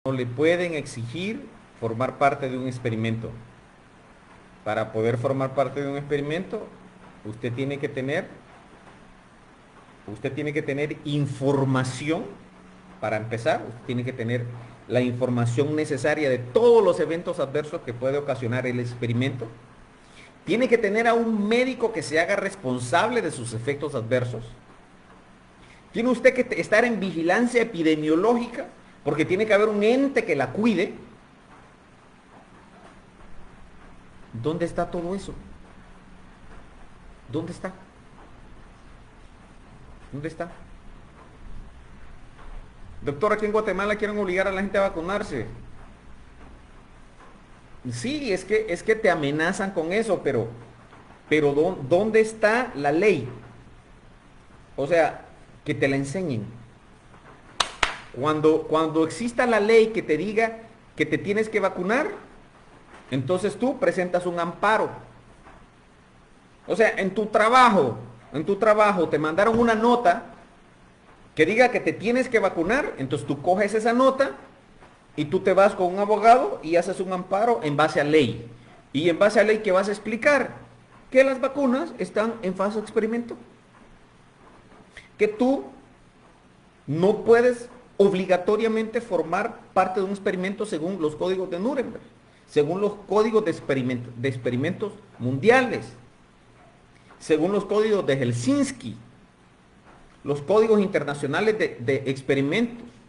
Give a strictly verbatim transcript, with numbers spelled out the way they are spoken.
no le pueden exigir formar parte de un experimento. Para poder formar parte de un experimento, usted tiene que tener, usted tiene que tener información, para empezar, usted tiene que tener la información necesaria de todos los eventos adversos que puede ocasionar el experimento. Tiene que tener a un médico que se haga responsable de sus efectos adversos. Tiene usted que estar en vigilancia epidemiológica, porque tiene que haber un ente que la cuide. ¿Dónde está todo eso? ¿Dónde está? ¿Dónde está? Doctor, aquí en Guatemala quieren obligar a la gente a vacunarse. Sí, es que, es que te amenazan con eso, pero, pero ¿dónde está la ley? O sea, que te la enseñen. Cuando, cuando exista la ley que te diga que te tienes que vacunar, entonces tú presentas un amparo. O sea, en tu trabajo, en tu trabajo te mandaron una nota que diga que te tienes que vacunar, entonces tú coges esa nota y tú te vas con un abogado y haces un amparo en base a ley. Y en base a ley, ¿qué vas a explicar? Que las vacunas están en fase de experimento. Que tú no puedes obligatoriamente formar parte de un experimento según los códigos de Nuremberg, según los códigos de, experimento, de experimentos mundiales, según los códigos de Helsinki, los códigos internacionales de, de experimentos.